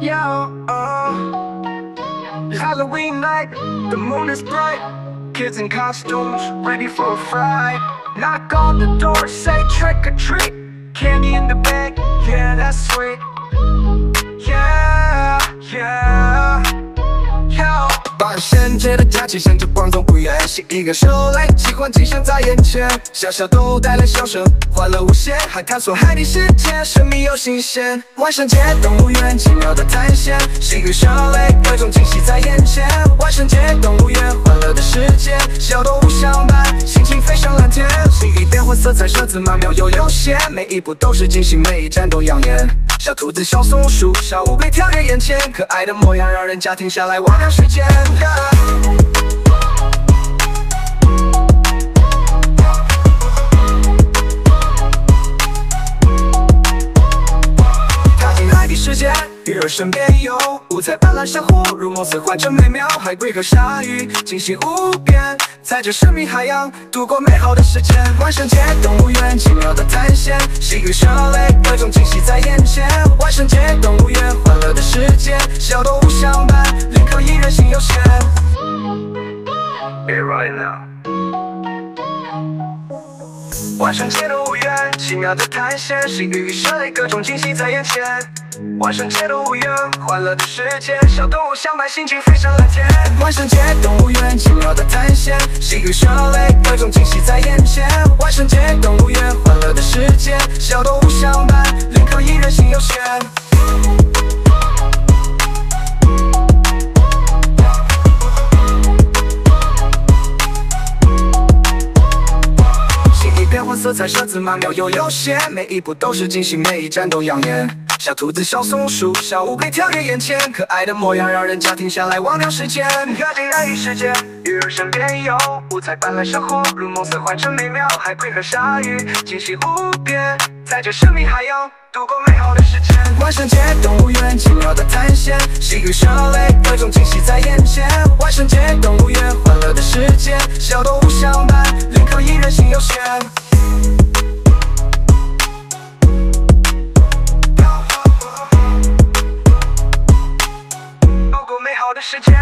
Halloween night, the moon is bright. Kids in costumes, ready for a fright. Knock on the door, say trick or treat. Candy in the bag, yeah, that's sweet. Yeah, yeah, yeah. 万圣节的假期向着广东不远，洗一个手雷，奇幻景象在眼前。小小动物带来笑声，欢乐无限，还探索海底世界，神秘又新鲜。万圣节动物园，奇妙的探险，幸运手雷，各种惊喜在眼前。万圣节动物园，欢乐的世界，小动物相伴，心情飞上蓝天。心意变换，色彩设置曼妙又悠闲，每一步都是惊喜，每一站都养眼。小兔子、小松鼠、小乌龟跳跃眼前，可爱的模样让人家停下来忘掉时间。踏进海底世界，鱼儿身边有五彩斑斓珊瑚，如梦似幻真美妙，海龟和鲨鱼惊喜无边，在这神秘海洋度过美好的时间。万圣节动物园，奇妙的探险，幸运手雷，各种惊喜在眼前。万圣节动物园，欢乐的世界，小动物相伴，立刻引人心悠闲。Get right now。万圣节动物园，奇妙的探险，幸运与手雷，各种惊喜在眼前。万圣节动物园，欢乐的世界，小动物相伴，心情飞上蓝天。万圣节动物园，奇妙的探险，幸运手雷，各种惊喜在眼前。万圣节动物园，欢乐的世界，小动物相伴，立刻引人心悠闲。心意变换，色彩设置曼妙又悠闲，每一步都是惊喜，每一站都养眼。小兔子、小松鼠、小乌龟跳跃眼前，可爱的模样让人家停下来忘掉时间。跳进海底世界，鱼儿身边有五彩斑斓珊瑚，如梦似幻真美妙，海龟和鲨鱼惊喜无边，在这神秘海洋度过美好的时间。万圣节动物园，奇妙的探险，幸运手雷，各种惊喜在眼前。万圣节动物园，欢乐的世界，小动物相伴，立刻引人心悠闲。好的时间。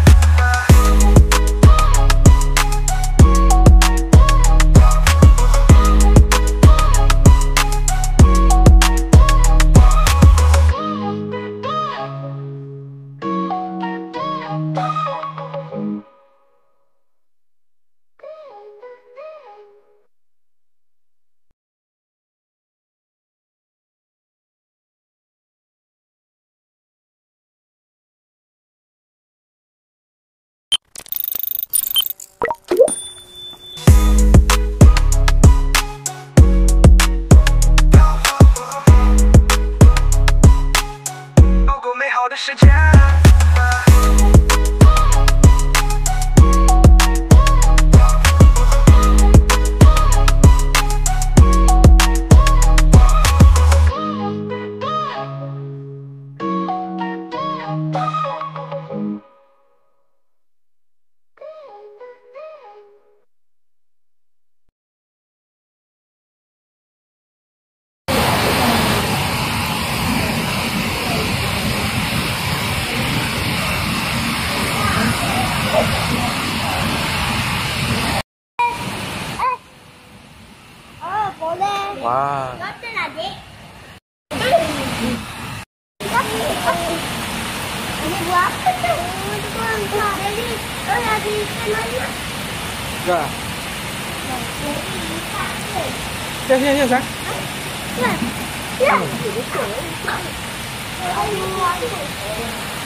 的时间。 哇！这啥？这。